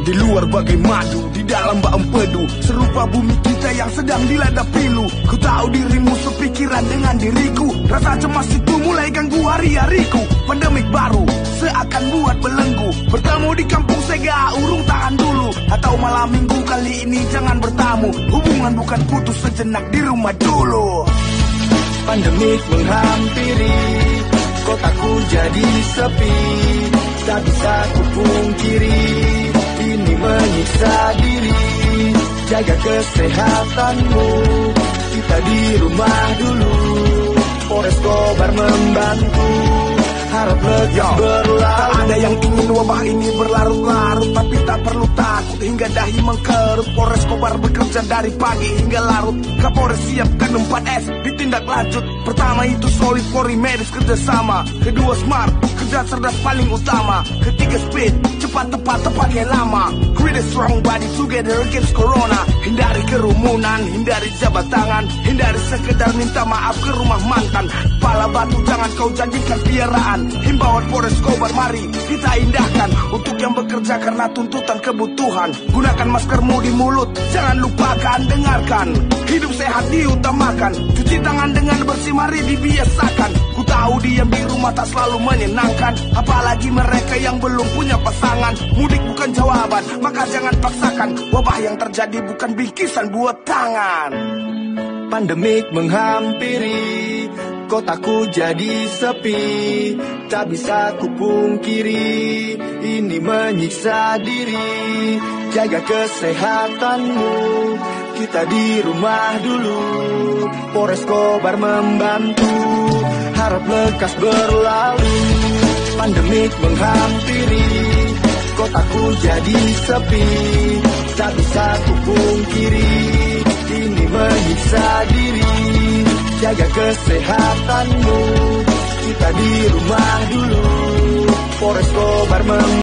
Di luar bagai madu, di dalam bak empedu, serupa bumi kita yang sedang dilanda pilu. Ku tahu dirimu sepikiran dengan diriku, rasa cemas itu mulai ganggu hari-hariku. Pandemik baru seakan buat belenggu, bertemu di kampung Sega, urung tahan dulu. Atau malam minggu kali ini jangan bertamu, hubungan bukan putus sejenak di rumah dulu. Pandemik menghampiri, kotaku jadi sepi, tak bisa kupungkiri, ini menyiksa diri. Jaga kesehatanmu, kita di rumah dulu. Polres Kobar membantu, harap lekas berlalu. Tak ada yang ingin wabah ini berlarut-larut, tapi tak perlu takut hingga dahi mengkerut. Polres Kobar bekerja dari pagi hingga larut. Kapolres siapkan 4S ditindak lanjut. Pertama itu solid, Polri medis kerjasama. Kedua smart, kerja cerdas paling utama. Ketiga speed, cepat tepat tepatnya lama. Create a strong body together against corona. Hindari kerumunan, hindari jabat tangan, hindari sekedar minta maaf ke rumah mantan. Pala batu jangan kau jadikan piaraan. Himbauan Polres Kobar mari kita indahkan, untuk yang bekerja karena tuntutan kebutuhan. Gunakan maskermu di mulut, jangan lupakan. Dengarkan, hidup sehat diutamakan. Cuci tangan dengan bersih mari dibiasakan. Ku tahu diam di rumah tak selalu menyenangkan, apalagi mereka yang belum punya pasangan. Mudik bukan jawaban, maka jangan paksakan. Wabah yang terjadi bukan bingkisan buat tangan. Pandemik menghampiri, kotaku jadi sepi, tak bisa kupungkiri, ini menyiksa diri. Jaga kesehatanmu, kita di rumah dulu. Polres Kobar membantu, harap lekas berlalu. Pandemik menghampiri, kotaku jadi sepi, tak bisa kupungkiri, ini menyiksa diri. Jaga kesehatanmu, kita di rumah dulu. Polres Kobar